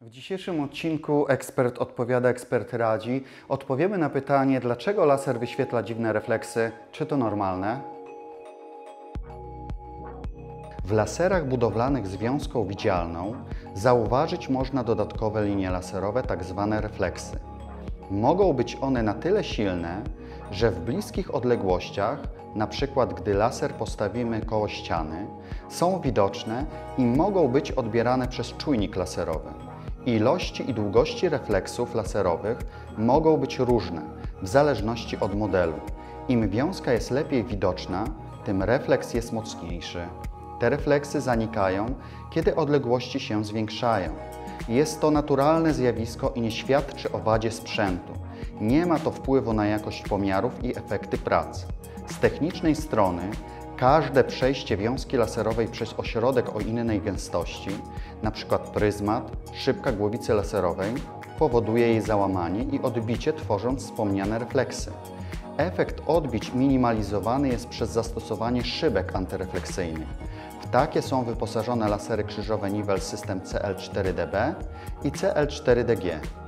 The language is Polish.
W dzisiejszym odcinku Ekspert odpowiada, ekspert radzi. Odpowiemy na pytanie, dlaczego laser wyświetla dziwne refleksy, czy to normalne? W laserach budowlanych z wiązką widzialną zauważyć można dodatkowe linie laserowe, tak zwane refleksy. Mogą być one na tyle silne, że w bliskich odległościach, na przykład gdy laser postawimy koło ściany, są widoczne i mogą być odbierane przez czujnik laserowy. Ilości i długości refleksów laserowych mogą być różne w zależności od modelu. Im wiązka jest lepiej widoczna, tym refleks jest mocniejszy. Te refleksy zanikają, kiedy odległości się zwiększają. Jest to naturalne zjawisko i nie świadczy o wadzie sprzętu. Nie ma to wpływu na jakość pomiarów i efekty pracy. Z technicznej strony każde przejście wiązki laserowej przez ośrodek o innej gęstości, np. pryzmat, szybka głowicy laserowej, powoduje jej załamanie i odbicie, tworząc wspomniane refleksy. Efekt odbić minimalizowany jest przez zastosowanie szybek antyrefleksyjnych. W takie są wyposażone lasery krzyżowe Nivel System CL4DB i CL4DG.